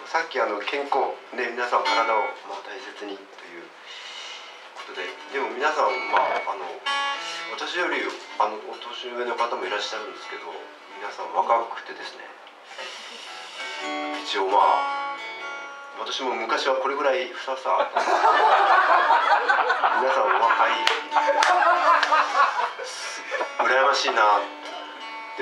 さっき健康ね、皆さん体を大切にということで、でも皆さん私よりお年上の方もいらっしゃるんですけど、皆さん若くてですね、一応私も昔はこれぐらいふさふさ皆さん若い羨ましいな。で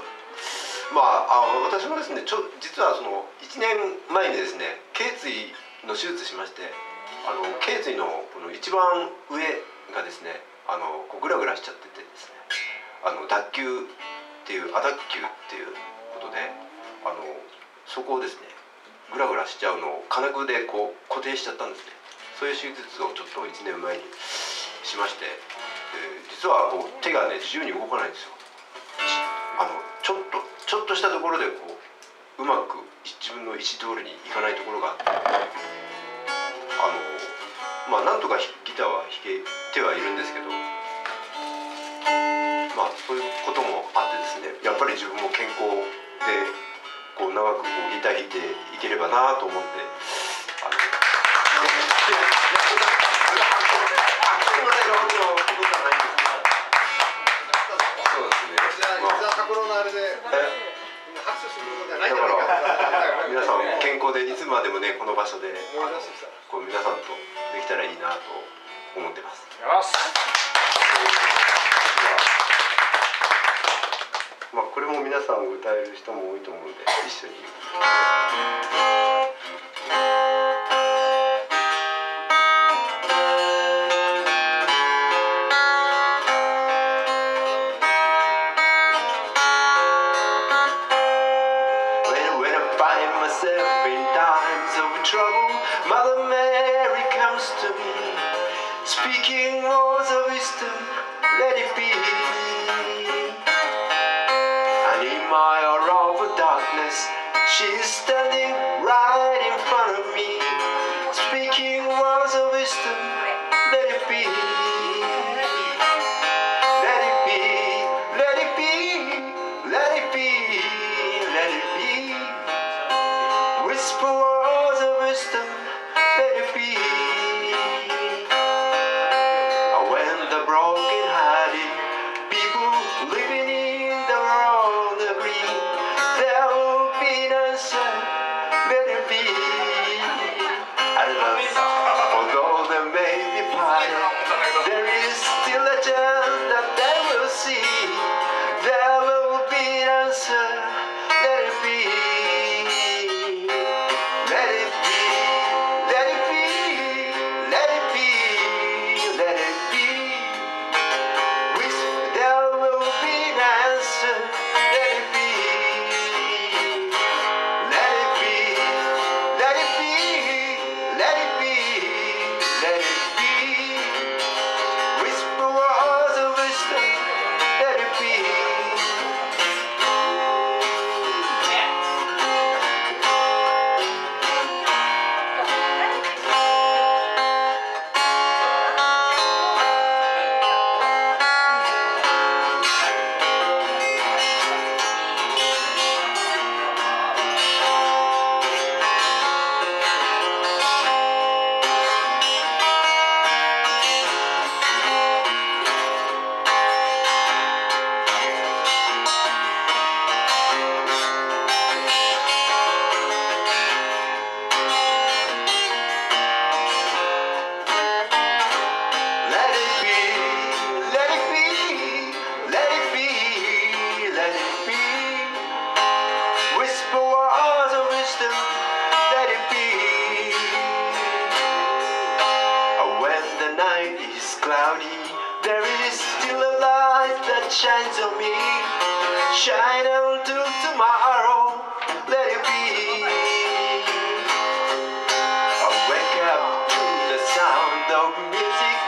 私もですね、実は1年前にですね、頸椎の手術しまして、頸椎のこの一番上がですね、こうグラグラしちゃっててですね、脱臼っていう亜脱臼っていうことで、そこをですねグラグラしちゃうのを金具でこう固定しちゃったんですね。そういう手術をちょっと1年前にしまして、実はこう手がね自由に動かないんですよ。ちょっとしたところでこううまく自分の意思通りにいかないところがあって、なんとかギターは弾けてはいるんですけど、そういうこともあってですね、やっぱり自分も健康でこう長くギター弾いていければなと思って、皆さん健康でいつまでもねこの場所でこう皆さんとできたらいいなと思ってます。これも皆さん歌える人も多いと思うので一緒に。Mother Mary comes to me, speaking words of wisdom, let it be. And in my hour of darkness, she is standing right in front of me, speaking words of wisdom, let it be. Let it be, let it be, let it be, let it be. Whisper words of wisdom, let it be. When the broken-hearted people living in the world agree, there will be an answer, let it be. Although they may be parted, there is still a chance that they will see. There will be an answer, let it be. There is still a light that shines on me. Shine until tomorrow, let it be. I wake up to the sound of music.